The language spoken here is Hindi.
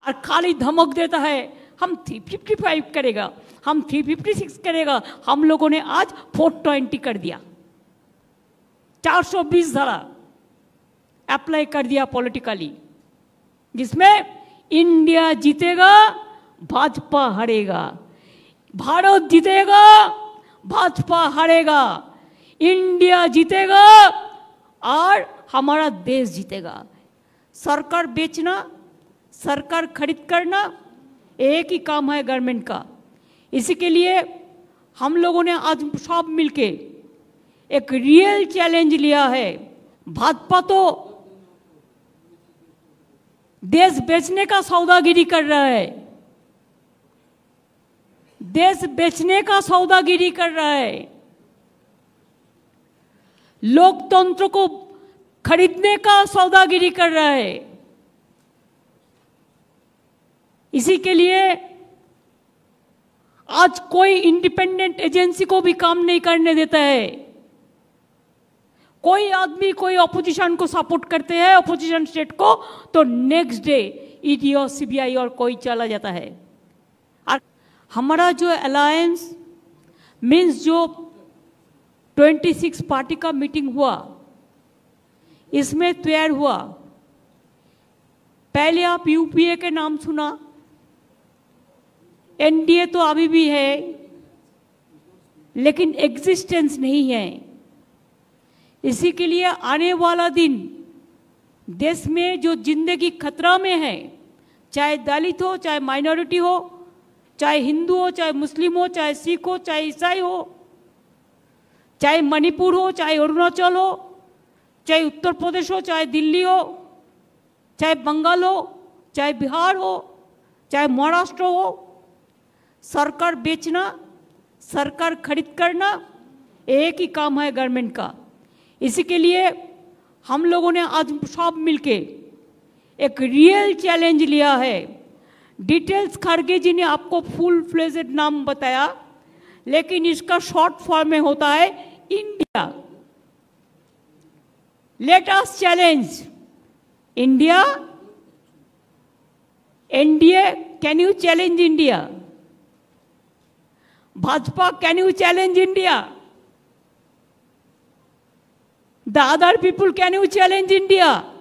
और खाली धमक देता है हम 355 करेगा, हम 356 करेगा। हम लोगों ने आज 420 कर दिया, 420 धारा अप्लाई कर दिया पॉलिटिकली, जिसमें इंडिया जीतेगा, भाजपा हारेगा, भारत जीतेगा, भाजपा हारेगा, इंडिया जीतेगा और हमारा देश जीतेगा। सरकार बेचना, सरकार खरीद करना एक ही काम है गवर्नमेंट का। इसी के लिए हम लोगों ने आज सब मिलके एक रियल चैलेंज लिया है। भाजपा तो देश बेचने का सौदागिरी कर रहा है, देश बेचने का सौदागिरी कर रहा है, लोकतंत्र को खरीदने का सौदागिरी कर रहा है। इसी के लिए आज कोई इंडिपेंडेंट एजेंसी को भी काम नहीं करने देता है। कोई आदमी कोई ऑपोजिशन को सपोर्ट करते हैं, ऑपोजिशन स्टेट को, तो नेक्स्ट डे ईडी और सीबीआई और कोई चला जाता है। और हमारा जो अलायंस मीन्स जो 26 पार्टी का मीटिंग हुआ, इसमें तैयार हुआ। पहले आप यूपीए के नाम सुना, एनडीए तो अभी भी है लेकिन एग्जिस्टेंस नहीं है। इसी के लिए आने वाला दिन देश में जो जिंदगी खतरा में है, चाहे दलित हो, चाहे माइनॉरिटी हो, चाहे हिंदू हो, चाहे मुस्लिम हो, चाहे सिख हो, चाहे ईसाई हो, चाहे मणिपुर हो, चाहे अरुणाचल हो, चाहे उत्तर प्रदेश हो, चाहे दिल्ली हो, चाहे बंगाल हो, चाहे बिहार हो, चाहे महाराष्ट्र हो, सरकार बेचना, सरकार खरीद करना एक ही काम है गवर्नमेंट का। इसी के लिए हम लोगों ने आज सब मिलके एक रियल चैलेंज लिया है। डिटेल्स खड़गे जी ने आपको फुल फ्लेजेड नाम बताया, लेकिन इसका शॉर्ट फॉर्म में होता है India. Let us challenge India, NDA can you challenge India? Bhajpa, can you challenge India? The other people, can you challenge India?